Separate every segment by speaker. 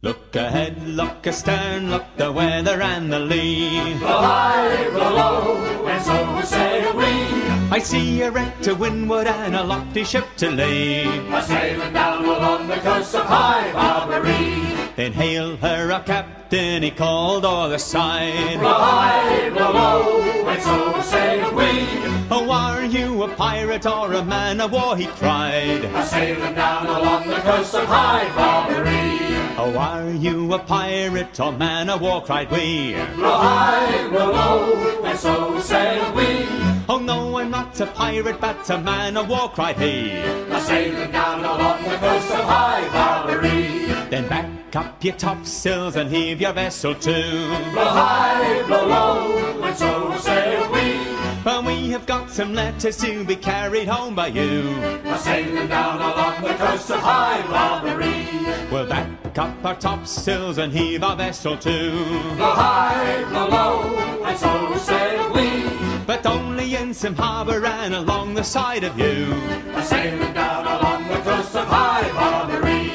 Speaker 1: Look ahead, look astern, look the weather and the lee.
Speaker 2: Blow high, blow low, and so sail we.
Speaker 1: I see a wreck to windward and a lofty ship to lee.
Speaker 2: A-sailing down along the coast of High Barbary.
Speaker 1: Then hail her a captain, he called o'er the side.
Speaker 2: Blow high, blow low, and so sail we.
Speaker 1: Oh, are you a pirate or a man of war, he cried.
Speaker 2: A-sailing down along the coast of High Barbary.
Speaker 1: Oh, are you a pirate or man of war, cried we.
Speaker 2: Blow high, blow low, and so sail we.
Speaker 1: Oh no, I'm not a pirate, but a man of war, cried he.
Speaker 2: A-sailing down along the coast of High Barbary.
Speaker 1: Then back up your topsails and heave your vessel to.
Speaker 2: Blow high, blow low, and so sail we.
Speaker 1: But we have got some letters to be carried home by you.
Speaker 2: A-sailing down along the coast of High Barbary.
Speaker 1: We'll back up our topsails and heave our vessel to.
Speaker 2: Blow high, blow low, and so sail we.
Speaker 1: But only in some harbour and along the side of you.
Speaker 2: A-sailing down along the coast of High Barbary.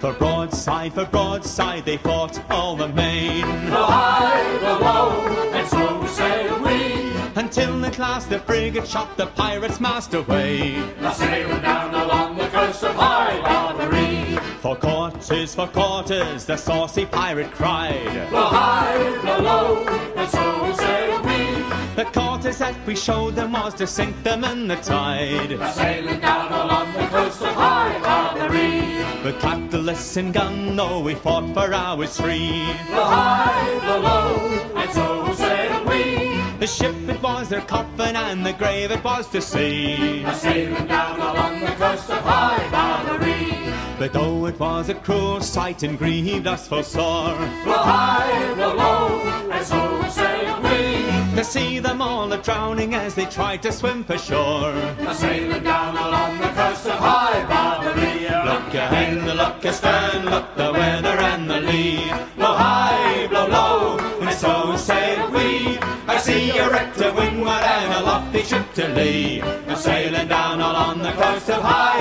Speaker 1: For broadside they fought all the main.
Speaker 2: Blow high, blow low, and so sail we.
Speaker 1: Until at last the frigate shot the pirates' mast away.
Speaker 2: A-sailing down along the coast of High Barbary.
Speaker 1: For quarters, the saucy pirate cried.
Speaker 2: Blow high, blow low, and so sail we.
Speaker 1: The quarters that we showed them was to sink them in the tide.
Speaker 2: A-sailing down along the coast of High Barbary.
Speaker 1: But cutlass and gun, no, we fought for hours three.
Speaker 2: Blow high, blow low, and so sail we.
Speaker 1: The ship it was their coffin and the grave it was to see.
Speaker 2: A-sailing down along the coast of High Barbary.
Speaker 1: But though it was a cruel sight and grieved us full sore,
Speaker 2: blow high, blow low, and so sail we.
Speaker 1: To see them all a-drowning as they tried to swim for shore.
Speaker 2: A-sailing down along the coast of High Barbary.
Speaker 1: Look ahead, look astern, look the weather and the lee.
Speaker 2: Blow high, blow low,
Speaker 1: and so sail we. I see a wreck to windward and a lofty ship to lee. A-sailing down along the coast of High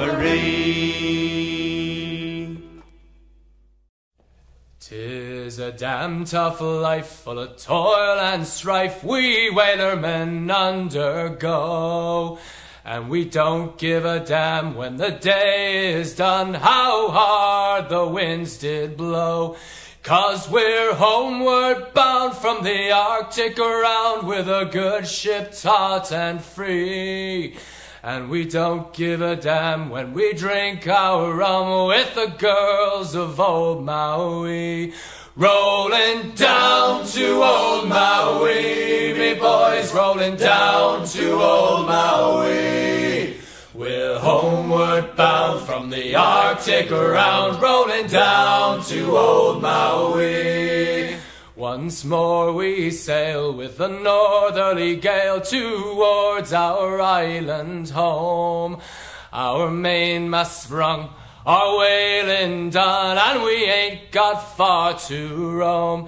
Speaker 1: Barbary.
Speaker 3: 'Tis a damn tough life, full of toil and strife, we whalermen undergo. And we don't give a damn when the day is done, how hard the winds did blow. 'Cause we're homeward bound from the Arctic around, with a good ship taut and free. And we don't give a damn when we drink our rum with the girls of old Maui. Rolling down to old Maui, me boys, rolling down to old Maui. We're homeward bound from the Arctic around, rolling down to old Maui. Once more we sail with a northerly gale towards our island home. Our mainmast sprung, our whaling done, and we ain't got far to roam.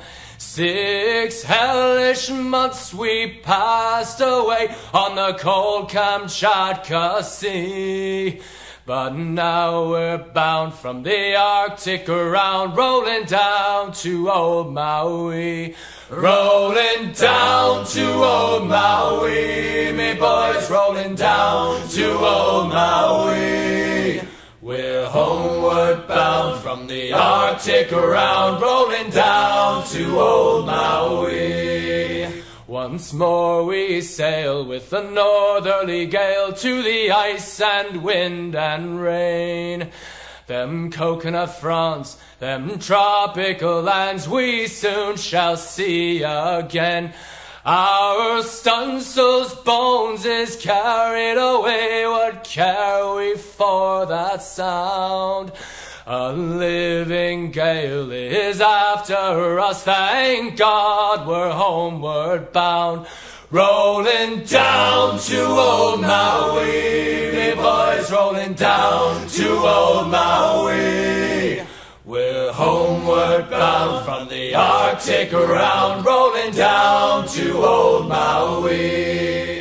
Speaker 3: 6 hellish months we passed away on the cold Kamchatka Sea. But now we're bound from the Arctic around, rolling down to old Maui. Rolling down to old Maui, me boys, rolling down to old Maui. We're homeward bound from the Arctic around, rolling down to old Maui. Once more we sail with a northerly gale to the ice and wind and rain. Them coconut fronts, them tropical lands we soon shall see again. Our stunsail's bones is carried away, what care we for that sound? A living gale is after us, thank God we're homeward bound. Rolling down to old Maui, me boys, rolling down to old Maui. We're homeward bound from the Arctic around, rolling down to old Maui.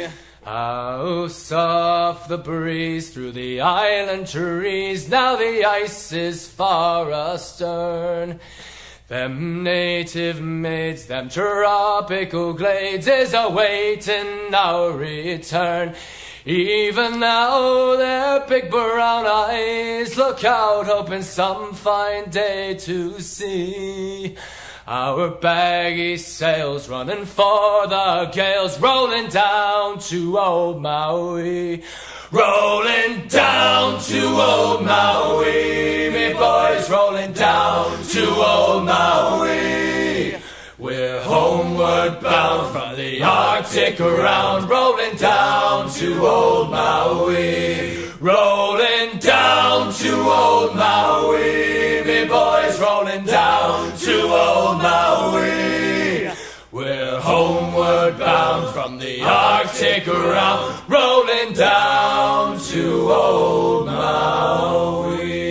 Speaker 3: How soft the breeze through the island trees, now the ice is far astern. Them native maids, them tropical glades is awaiting our return. Even now their big brown eyes look out, hoping some fine day to see our baggy sails running for the gales, rolling down to old Maui. Rolling down to old Maui, me boys, rolling down to old Maui. We're homeward bound from the Arctic round, rolling down to old Maui. Rolling down to old Maui, me boys, rolling down to old Maui. We're homeward bound from the Arctic round, rolling down to old Maui.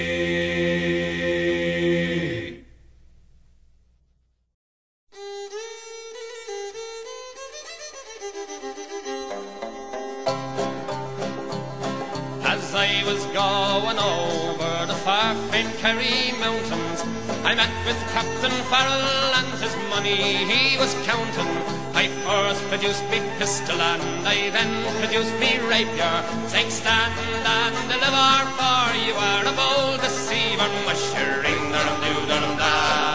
Speaker 4: As I was going over the far famed Kerry mountains, I met with Captain Farrell and his money he was counting. I first produced me pistol and I then produced me rapier, saying stand and deliver, for you are a bold deceiver. Mushering da-dum-doo-da-dum-da.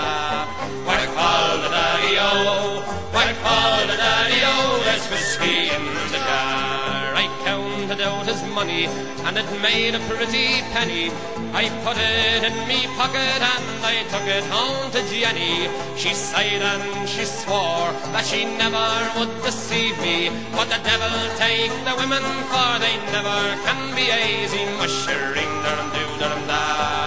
Speaker 4: Why call the daddy-o? Why call the daddy-o? There's whiskey in the jar. I counted out his money and it made a pretty penny. I put it in me pocket and I took it home to Jenny. She sighed and she swore that she never would deceive me, but the devil take the women, for they never can be easy. Mushering da-dum-doo-da-dum-da.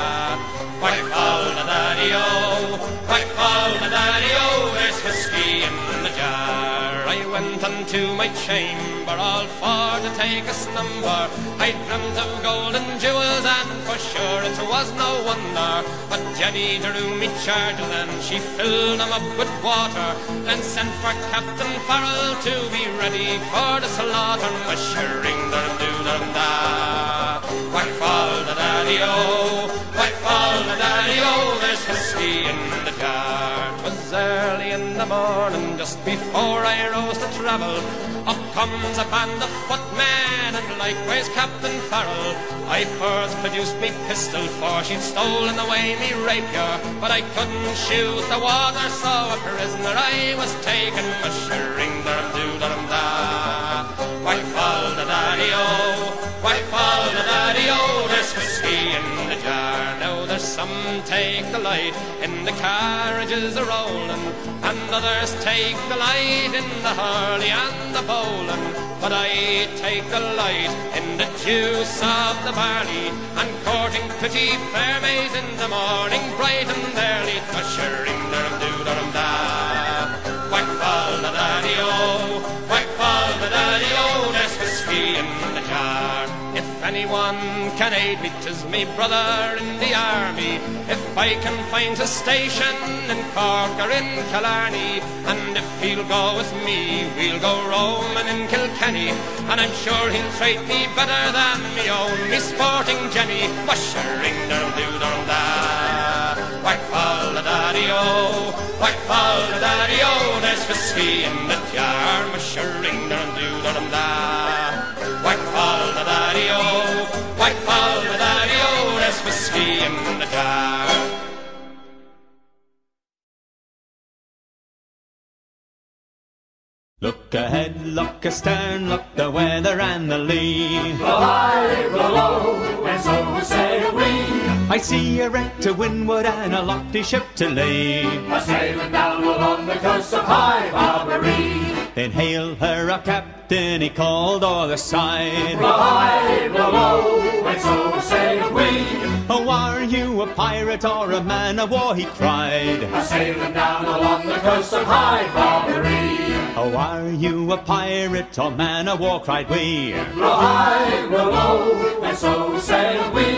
Speaker 4: Why call the daddy-o? Why call the daddy-o? There's whiskey in the jar. I went unto my chamber all for to take a slumber. I dreamt of gold and jewels, and for sure it was no wonder. But Jenny drew me chargers and she filled them up with water, then sent for Captain Farrell to be ready for the slaughter. Mushering da-dum-doo-dum-da. Why fall the daddy-o? Why fall the daddy-o? There's whiskey in the jar. 'Twas early in the morning, just before I rose to travel. Up comes a band of footmen and likewise Captain Farrell. I first produced me pistol, for she'd stolen away me rapier, but I couldn't shoot the water, so a prisoner I was taken. Mushering da-dum-doo-da-dum-da. Why fall the daddy-o? Why fall the daddy-o? There's whiskey in the jar. Now there's some take delight in the carriages a-rolling, and others take delight in the hurley and the bowling. But I take delight in the juice of the barley, and courting pretty fair maids in the morning, bright and early. Mushering da-dum-doo-da-dum-da. Why fall the daddy-o? Why fall the daddy-o? There's whiskey in the jar. If anyone can aid me, 'tis me brother in the army. If I can find a station in Cork or in Killarney, and if he'll go with me, we'll go roaming in Kilkenny, and I'm sure he'll treat me better than me own, me sporting Jenny. Mushering da-dum-doo-dum-da. Why fall the daddy-o? Why fall the daddy-o? There's whiskey in the jar. Mushering da-dum-doo-dum-da. Why fall the daddy-o? Why fall the daddy-o? There's whiskey in the jar.
Speaker 1: Look ahead, look astern, look the weather and the lee.
Speaker 2: Blow high, blow low, and so sail we.
Speaker 1: I see a wreck to windward and a lofty ship to lee.
Speaker 2: A sailing down along the coast of High Barbary.
Speaker 1: Then hail her a captain, he called o'er the side.
Speaker 2: Blow high, blow low, and so sail we.
Speaker 1: Oh, are you a pirate or a man of war, he cried.
Speaker 2: A sailing down along the coast of High Barbary.
Speaker 1: Oh, are you a pirate or man of war, cried we.
Speaker 2: Blow high, blow low, and so sail we.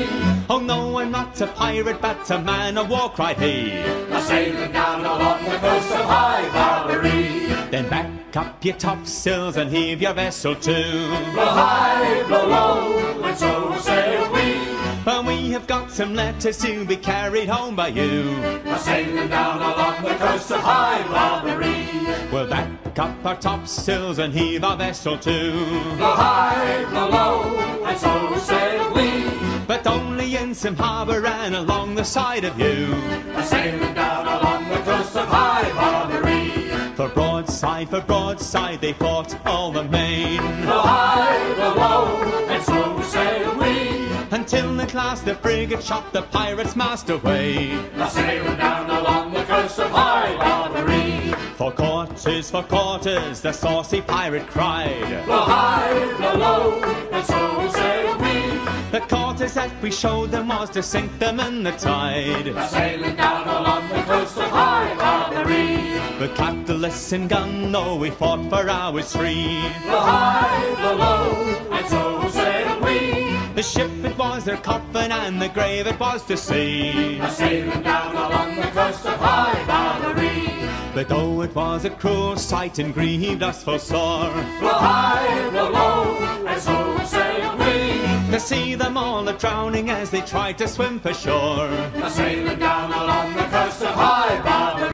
Speaker 1: Oh no, I'm not a pirate, but a man of war, cried he.
Speaker 2: A sailing down along the coast of High Barbary.
Speaker 1: Then back up your topsails and heave your vessel to.
Speaker 2: Blow high, blow low, and so sail we.
Speaker 1: For we have got some letters to be carried home by you.
Speaker 2: A sailing down along the coast of High Barbary.
Speaker 1: We'll back up our topsails and heave our vessel to.
Speaker 2: Blow high, blow low, and so sail we.
Speaker 1: But only in some harbour and along the side of you.
Speaker 2: A sailing down along the coast of High Barbary.
Speaker 1: For broadside they fought all the main.
Speaker 2: Blow high, blow low, and so sail we.
Speaker 1: Until at last the frigate shot the pirates' mast away.
Speaker 2: A sailing down along the coast of High Barbary.
Speaker 1: For quarters, the saucy pirate cried.
Speaker 2: Blow high, blow low, and so sail we.
Speaker 1: The quarters that we showed them was to sink them in the tide.
Speaker 2: A sailing down along the coast of High Barbary.
Speaker 1: But capitalists and gun, though we fought for hours free.
Speaker 2: Blow high, blow low, and so sail we.
Speaker 1: The ship it was their coffin and the grave it was to see.
Speaker 2: A sailing down along the coast of High Barbary.
Speaker 1: But though it was a cruel sight and grieved us full sore,
Speaker 2: Blow high, blow low, and so sail we.
Speaker 1: to see them all a-drowning as they tried to swim for shore.
Speaker 2: A sailing down along the coast of High Barbary.